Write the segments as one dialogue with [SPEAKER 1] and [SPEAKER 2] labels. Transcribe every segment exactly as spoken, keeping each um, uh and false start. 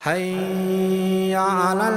[SPEAKER 1] حي على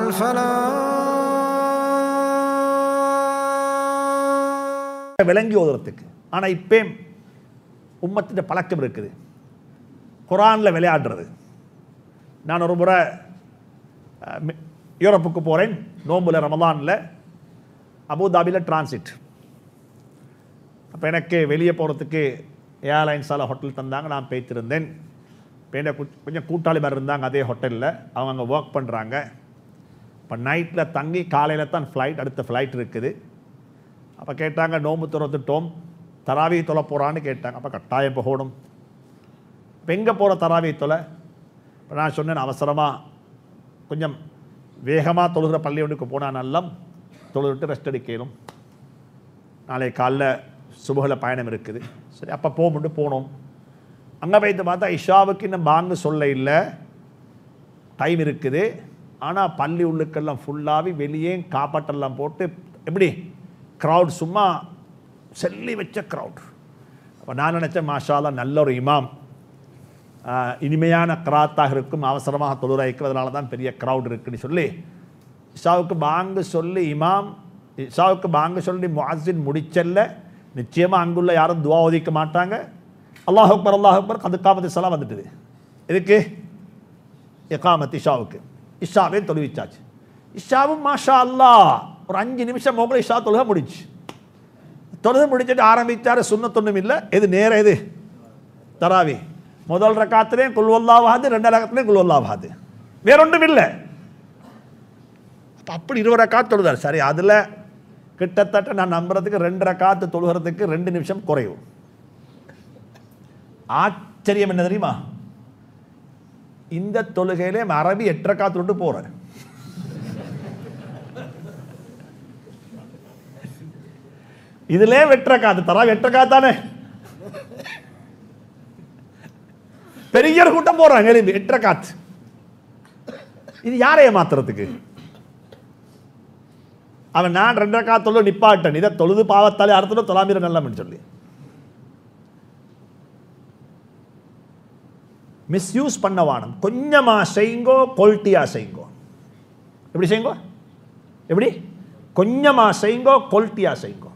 [SPEAKER 1] الفلاح
[SPEAKER 2] விளங்கி ஓதுறதுக்கு. ஆனால் இப்போ உம்மத்தின் பழக்கம் இருக்குது குரானில் விளையாடுறது. நான் ஒரு முறை யூரோப்புக்கு போகிறேன், நோம்புல ரமலானில் அபுதாபியில் டிரான்சிட். அப்போ எனக்கு வெளியே போகிறதுக்கு ஏர்லைன்ஸால் ஹோட்டல் தந்தாங்க, நான் பேய்த்திருந்தேன். இப்போ என்ன கொஞ்சம் கூட்டாளி மாதிரி இருந்தாங்க அதே ஹோட்டலில், அவங்க அங்கே ஒர்க் பண்ணுறாங்க. இப்போ நைட்டில் தங்கி காலையில் தான் ஃப்ளைட், அடுத்த ஃப்ளைட் இருக்குது. அப்போ கேட்டாங்க நோம்பு துறந்துட்டோம், தராவி தொலை போகிறான்னு கேட்டாங்க. அப்போ கட்டாயம் போகணும். இப்போ எங்கே போகிற தராவி தொலை? இப்போ நான் சொன்னேன் அவசரமாக கொஞ்சம் வேகமாக தொழுகிற பள்ளி ஒன்றுக்கு போனால் நல்லம், தொழுதுட்டு ரெஸ்ட் எடுக்கணும், நாளை காலைல சுபகில் பயணம் இருக்குது. சரி அப்போ போகும்போது போனோம். அங்கே போய்த்து பார்த்தா இஷாவுக்கு இன்னும் பாங்கு சொல்ல இல்லை, டைம் இருக்குது. ஆனால் பள்ளி உள்ளுக்கெல்லாம் ஃபுல்லாகவே வெளியே காப்பாட்டெல்லாம் போட்டு எப்படி க்ரௌட், சும்மா செல்லி வச்ச க்ரௌட். அப்போ நான் நினச்சேன் மாஷால்லா நல்ல ஒரு இமாம், இனிமையான கிராத்தாக இருக்கும், அவசரமாக தொழுகை வைக்கிறதுனால தான் பெரிய க்ரௌட் இருக்குன்னு சொல்லி இஷாவுக்கு பாங்கு சொல்லி இமாம் இஷாவுக்கு பாங்கு சொல்லி முஅஸ்ஸின் முடிச்சல்ல, நிச்சயமாக அங்குள்ள யாரும் துவா ஒதுக்க மாட்டாங்க. அல்லாஹ் அக்பர் அல்லாஹ் அக்பர் கது காமத்து சலாம் வந்துட்டுது. இதுக்கு இகாமத் இஷாவுக்கு இஷாவே தொழுவிச்சாச்சு. இஷாவும் மாஷா அல்லா ஒரு அஞ்சு நிமிஷம் உங்களை இஷா தொழுக முடிச்சு. தொழுக முடிச்சுட்டு ஆரம்பித்தார். சுன்னத்தொன்னும் இல்லை, எது நேரம் எது தராவி. முதல் ரக்காத்துலேயும் குல்வல்லாவாது, ரெண்டு ரகத்துலேயும் குல்வல்லாவாது, வேறொன்றும் இல்லை. அப்படி இருபது ரக்காத்து தொழுதார். சரி அதில் கிட்டத்தட்ட நான் நம்புறதுக்கு ரெண்டு ரக்காத்து தொழுகிறதுக்கு ரெண்டு நிமிஷம் குறையும். ஆச்சரியம் என்ன தெரியுமா, இந்த தொழுகையிலே அரபி எட்டு ரக்காத்து விட்டு போறார். இதுல எட்டு ரக்காத்து தராவி எட்டு ரக்காத்து தானே, பெரிய கூட்டம் போறாங்க எட்டு ரக்காத்து. இது யாரைய மாத்துறதுக்கு? அவன் நான் ரெண்டு ரக்காத்து தொழு நிப்பாட்டன், இதை தொழுது பாவத்தாலே அறுத்துட்டு தொலாமீர நல்லம்னு சொல்லி மிஸ்யூஸ் பண்ணவானம். கொஞ்சமா செய்யுங்கோ, குவாலிட்டியா செய்யுங்கோ. எப்படி செய்யுங்கோ? எப்படி? கொஞ்சமா செய்யுங்கோ, குவாலிட்டியா செய்யுங்கோ.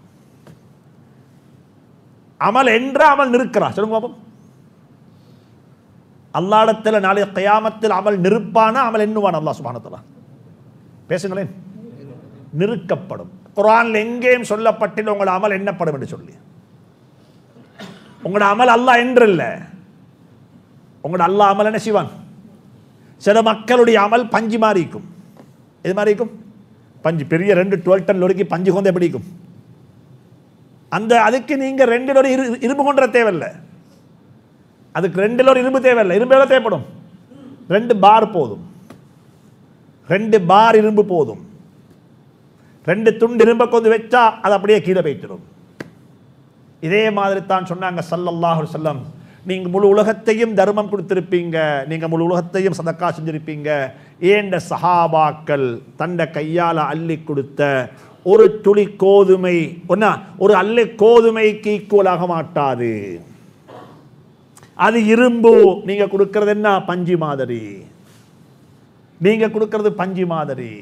[SPEAKER 2] அமல் என்ற அமல் நிற்கிறா சொல்லுங்க பாப்போம். அல்லாஹ்விடத்தில் நாளை கியாமத்தில் அமல் நிற்பானா, அமல் எண்ணுவான் அல்லாஹ் சுப்ஹானஹு வ தஆலா? பேசுங்களேன். நிறுக்கப்படும். குர்ஆன்ல எங்கேயும் சொல்லப்பட்டில் உங்களோட அமல் எண்ணப்படும் என்று சொல்லி. உங்களோட அமல் அல்லாஹ் என்று இல்லை, உங்களோட அல்லாஹ் அமல் என்ன செய்வான்? சில மக்களுடைய அமல் பஞ்சு மாதிரி இருக்கும். எது மாதிரி இருக்கும்? பஞ்சு. பெரிய ரெண்டு டுவெல் டன் லொரிக்கு பஞ்சு கொண்டு எப்படி இருக்கும்? அந்த அதுக்கு நீங்க ரெண்டு லோரி இரு இரும்பு கொண்ட தேவையில்லை, அதுக்கு ரெண்டு லோரி இரும்பு தேவையில்லை. இரும்பு எவ்வளோ தேவைப்படும்? ரெண்டு பார் போதும், ரெண்டு பார் இரும்பு போதும். ரெண்டு துண்டு இரும்பை கொண்டு வச்சா அது அப்படியே கீழே வைத்திடும். இதே மாதிரி தான் சொன்னாங்க ஸல்லல்லாஹு அலைஹி வஸல்லம், நீங்க முழு உலகத்தையும் தர்மம் கொடுத்திருப்பீங்க, நீங்க முழு உலகத்தையும் சதக்கா செஞ்சிருப்பீங்க, ஏண்ட சஹாபாக்கள் தண்ட கையால அள்ளி கொடுத்த ஒரு துளி கோதுமை ஒன்னா ஒரு அள்ளி கோதுமைக்கு ஈக்குவலாக மாட்டாது. அது இரும்பு, நீங்க கொடுக்கிறது என்ன? பஞ்சு மாதிரி. நீங்க கொடுக்கிறது பஞ்சு மாதிரி.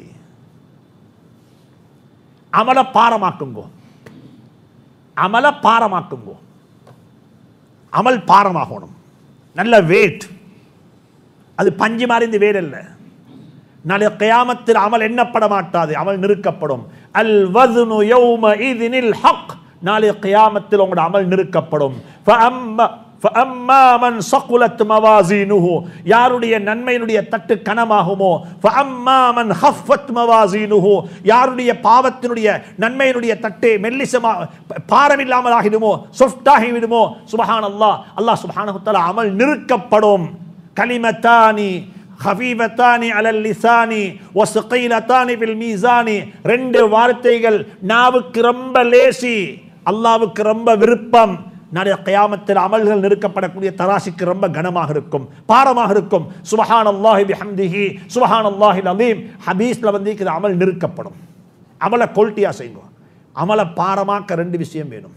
[SPEAKER 2] அமல பாரமாக்குங்கோ, அமல பாரமாக்குங்கோ. அமல் பாரமாகணும், நல்ல வெயிட். அது பஞ்சு மாதிரி இந்த வேர் இல்லை. நாளை கியாமத்தில் அமல் எண்ணப்பட மாட்டாது, அமல் நிறுக்கப்படும். அல் வஸ்னு யௌமஇதினில் ஹக், நாளை கியாமத்தில் உங்களோட அமல் நிறுக்கப்படும். فَأَمَّا مَنْ ثَقُلَتْ مَوَازِينُهُ, யாருடைய நன்மையினுடைய தட்டு கனமாகுமோ, فَأَمَّا مَنْ خَفَّتْ مَوَازِينُهُ, யாருடைய பாவத்தினுடைய நன்மையினுடைய தட்டு மெல்லிசமா பாரமில்லாமல் ஆகிடுமோ, சொஃப்டாகி விடுமோ, சுப்ஹானல்லாஹ், அல்லாஹ் சுப்ஹானஹு வ தஆலா அமல் நிறுக்கப்படும். கலிமத்தானி ஹஃபீஃபத்தானி அலல் லிசானி வஸ்கீலத்தானி ஃபில் மீசானி, ரெண்டு வார்த்தைகள் நாவுக்கு ரொம்ப லேசி, அல்லாஹ்வுக்கு ரொம்ப விருப்பம். நாளைய கியாமத்தில் அமல்கள் நிறுக்கப்படக்கூடிய தராசிக்கு ரொம்ப கனமாக இருக்கும், பாரமாக இருக்கும். சுப்ஹானல்லாஹி பிஹம்திஹி சுப்ஹானல்லாஹில் அலீம். ஹதீஸ்ல வந்து இது அமல் நிறுக்கப்படும். அமலை குவாலிட்டியா செய்யுங்க. அமலை பாரமாக்க ரெண்டு விஷயம் வேணும்.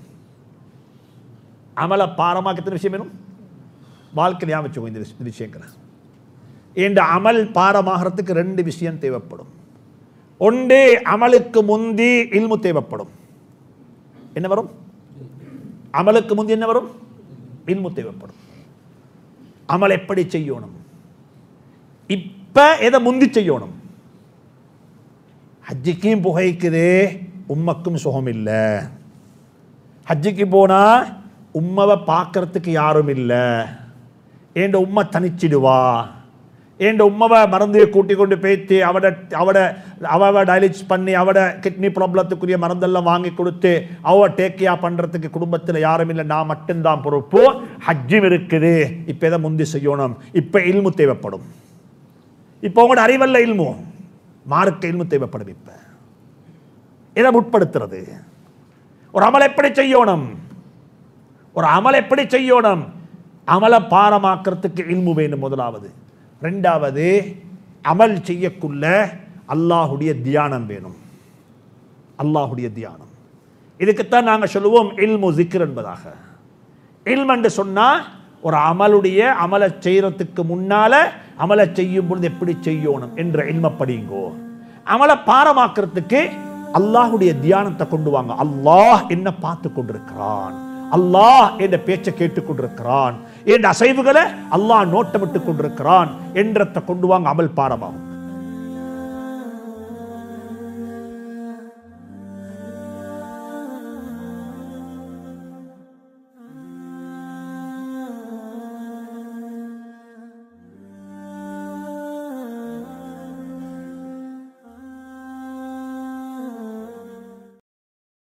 [SPEAKER 2] அமலை பாரமாக்க எத்தனை விஷயம் வேணும்? வாழ்க்கையில் ஞாபகம் வச்சுக்கோ இந்த விஷயங்களை. என்ற அமல் பாரமாகிறதுக்கு ரெண்டு விஷயம் தேவைப்படும். ஒன்று, அமலுக்கு முந்தி இல்மு தேவைப்படும். என்ன வரும்? அமலுக்கு முந்தி என்ன வரும்? இல்மு தேவைப்படும். அமல் எப்படி செய்யணும்? இப்ப எதை முந்தி செய்யணும்? ஹஜ்ஜிக்கும் புகைக்குது, உம்மக்கும் சுகம் இல்லை. ஹஜ்ஜிக்கு போனா உம்மவை பார்க்கறதுக்கு யாரும் இல்லை. ஏண்ட உம்மை தனிச்சிடுவா. ஏண்ட உம்மவை மருந்தையை கூட்டி கொண்டு போய்த்து அவட அவட அவ டயலிஸ் பண்ணி அவட கிட்னி ப்ராப்ளத்துக்குரிய மருந்தெல்லாம் வாங்கி கொடுத்து அவ டேக்கியா பண்ணுறதுக்கு குடும்பத்தில் யாரும் இல்லை, நான் மட்டும்தான் பொறுப்பு. ஹஜ்ஜும் இருக்குது. இப்போ எதை முந்தி செய்யணும்? இப்போ இல்மு தேவைப்படும். இப்போ உங்களோட அறிவல்ல இல்மு, மார்க்க இல்மு தேவைப்படும். இப்போ இதை முற்படுத்துறது. ஒரு அமல் எப்படி செய்யணும்? ஒரு அமல் எப்படி செய்யணும்? அமலை பாரமாக்கிறதுக்கு இல்மு வேணும் முதலாவது. ரெண்டாவது, அமல் செய்யக்குள்ள அல்லாஹுடைய தியானம் வேணும். அல்லாஹுடைய தியானம். இதுக்குத்தான் நாங்கள் சொல்லுவோம் இல்மு ஜிக்ர் என்பதாக. இல்ம் என்று சொன்னால் ஒரு அமலுடைய அமலை செய்யறதுக்கு முன்னால அமலை செய்யும் பொழுது எப்படி செய்யணும் என்ற இல்மை படிங்கோ. அமலை பாரமாக்கிறதுக்கு அல்லாஹுடைய தியானத்தை கொண்டு வாங்க. அல்லாஹ் என்ன பார்த்து கொண்டிருக்கிறான், அல்லாஹ் என்ற பேச்சை கேட்டுக் கொண்டிருக்கிறான், என்ற அசைவுகளை அல்லாஹ் நோட்டமிட்டுக் கொண்டிருக்கிறான் என்றத்தை கொண்டு வாங்க. அமல் பாரமாகும்.